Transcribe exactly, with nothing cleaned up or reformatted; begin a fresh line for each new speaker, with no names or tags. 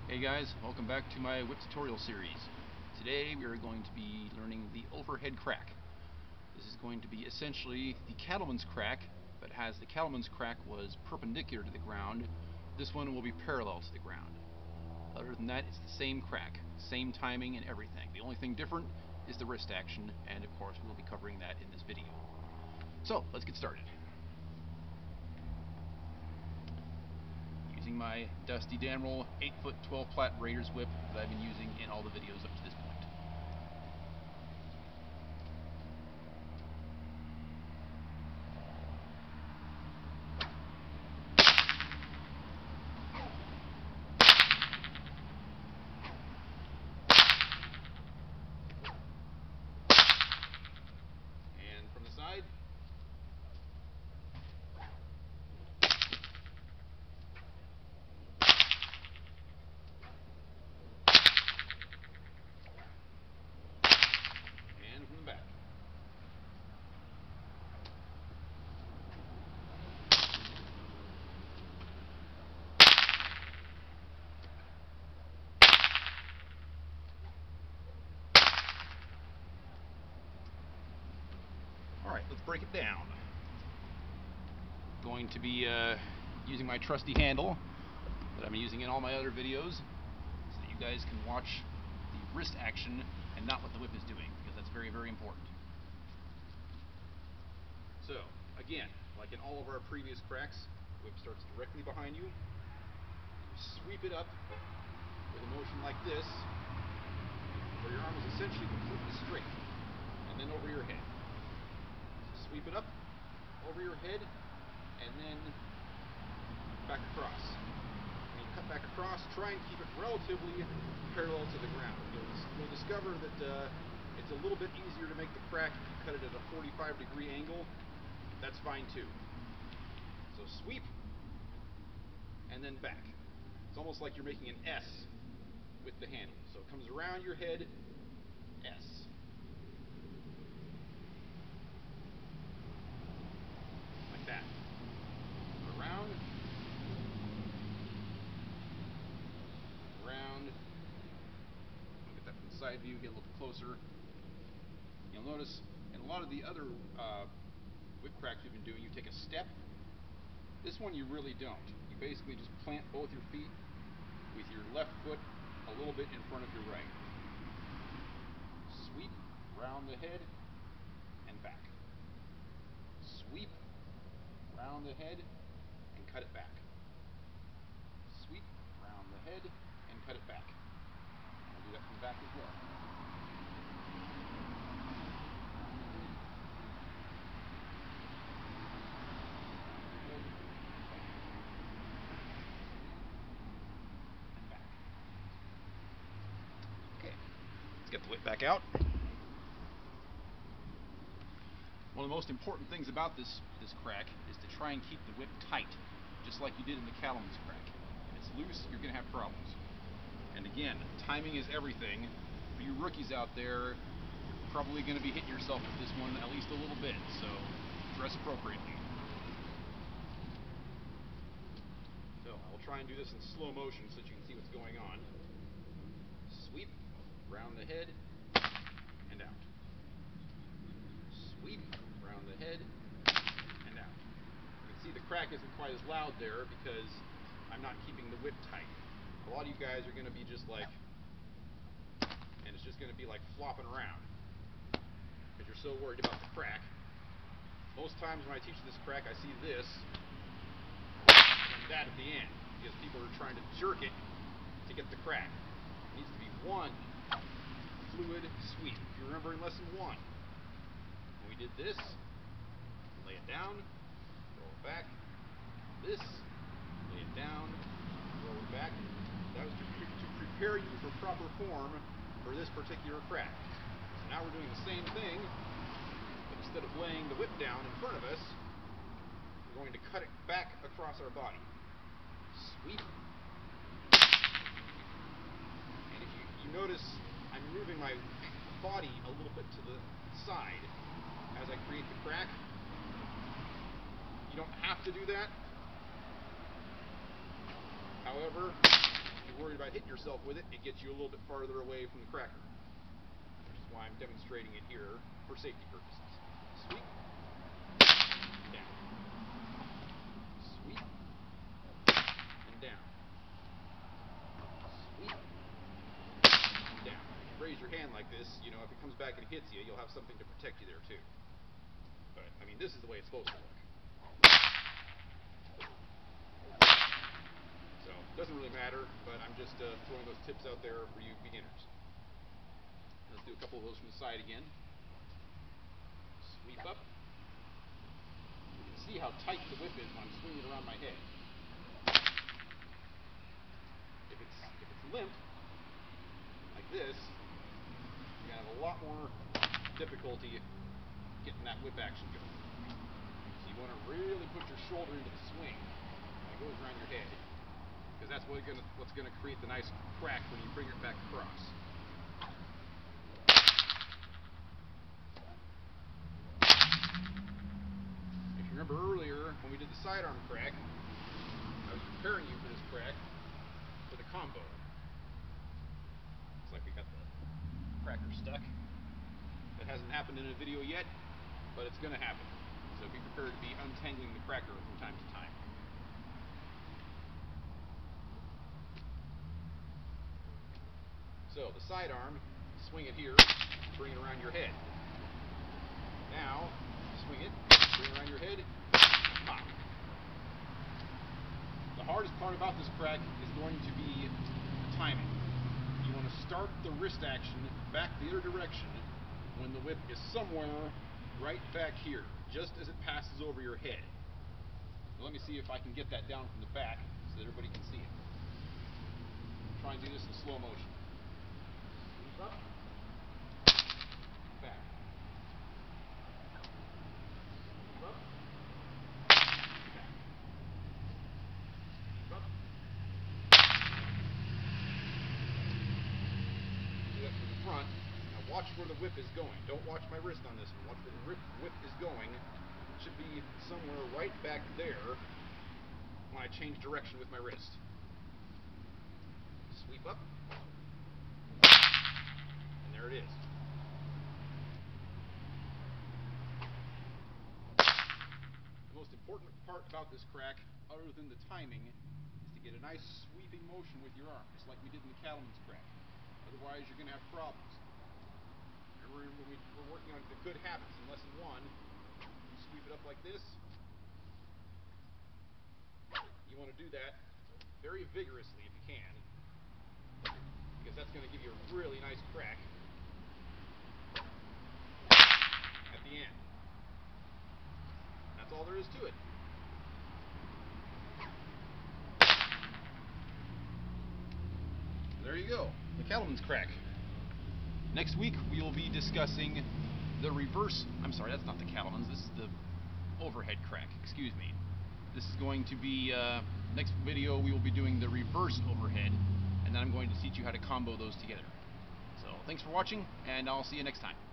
Hey guys, welcome back to my whip tutorial series. Today we are going to be learning the overhead crack. This is going to be essentially the cattleman's crack, but as the cattleman's crack was perpendicular to the ground, this one will be parallel to the ground. Other than that, it's the same crack, same timing and everything. The only thing different is the wrist action, and of course we'll be covering that in this video. So, let's get started. Using my Dusty Damrell eight foot twelve plat Raiders whip that I've been using in all the videos up to this point. And from the side. From the back. Alright, let's break it down. Going to be uh, using my trusty handle that I've been using in all my other videos so that you guys can watch the wrist action and not what the whip is doing, because that's very, very important. So, again, like in all of our previous cracks, the whip starts directly behind you. You sweep it up with a motion like this, where your arm is essentially completely straight, and then over your head. So sweep it up, over your head, and then back across. When you cut back across, try and keep it relatively parallel to the ground. You'll, you'll discover that uh, it's a little bit easier to make the crack if you cut it at a forty-five degree angle. That's fine too. So sweep, and then back. It's almost like you're making an S with the handle. So it comes around your head, S. Like that. Around, around. Look at that from the side view, get a little bit closer. You'll notice in a lot of the other uh, whip cracks we've been doing, you take a step. This one you really don't. You basically just plant both your feet with your left foot a little bit in front of your right. Sweep round the head and back. Sweep round the head and cut it back. Sweep round the head and cut it back. I'll do that from the back as well. Let's get the whip back out. One of the most important things about this, this crack is to try and keep the whip tight, just like you did in the cattleman's crack. If it's loose, you're going to have problems. And again, timing is everything. For you rookies out there, you're probably going to be hitting yourself with this one at least a little bit, so dress appropriately. So I'll try and do this in slow motion so that you can see what's going on. Sweep round the head and out. Sweep round the head and out. You can see the crack isn't quite as loud there because I'm not keeping the whip tight. A lot of you guys are going to be just like, and it's just going to be like flopping around because you're so worried about the crack. Most times when I teach this crack, I see this and that at the end because people are trying to jerk it to get the crack. It needs to be one fluid sweep. If you remember in lesson one, when we did this, lay it down, roll it back, this, lay it down, roll it back. That was to, pre to prepare you for proper form for this particular crack. So now we're doing the same thing, but instead of laying the whip down in front of us, we're going to cut it back across our body. Sweep. And if you, you notice, I'm moving my body a little bit to the side as I create the crack. You don't have to do that. However, you're worried about hitting yourself with it, it gets you a little bit farther away from the cracker. Which is why I'm demonstrating it here for safety purposes. Sweep. Down. Sweep. And down. Sweep. Down. If you raise your hand like this, you know, if it comes back and hits you, you'll have something to protect you there too. But, I mean, this is the way it's supposed to look. So, doesn't really matter, but I'm just uh, throwing those tips out there for you beginners. Let's do a couple of those from the side again. Sweep up. You can see how tight the whip is when I'm swinging it around my head. If it's, if it's limp, like this, you're going to have a lot more difficulty getting that whip action going. So you want to really put your shoulder into the swing when it goes around your head, because that's what gonna, what's going to create the nice crack when you bring it back across. If you remember earlier when we did the sidearm crack, I was preparing you for this crack with a combo. Looks like we got the cracker stuck. That hasn't happened in a video yet, but it's going to happen. So be prepared to be untangling the cracker from time to time. So the sidearm, swing it here, bring it around your head. Now, swing it, bring it around your head, pop. The hardest part about this crack is going to be the timing. You want to start the wrist action back the other direction when the whip is somewhere right back here, just as it passes over your head. Now let me see if I can get that down from the back so that everybody can see it. Try and do this in slow motion. Sweep up, back. Sweep up, back. Sweep up. Do that from the front. Now watch where the whip is going. Don't watch my wrist on this one. Watch where the whip, whip is going. It should be somewhere right back there when I change direction with my wrist. Sweep up. And there it is. The most important part about this crack, other than the timing, is to get a nice sweeping motion with your arm, just like we did in the cattleman's crack. Otherwise, you're going to have problems. Remember when we were working on the good habits in lesson one, you sweep it up like this. You want to do that very vigorously if you can, because that's going to give you a really nice crack at the end. That's all there is to it. There you go, the cattleman's crack. Next week we will be discussing the reverse, I'm sorry, that's not the cattleman's, this is the overhead crack, excuse me. This is going to be, uh, next video we will be doing the reverse overhead, and then I'm going to teach you how to combo those together. So thanks for watching, and I'll see you next time.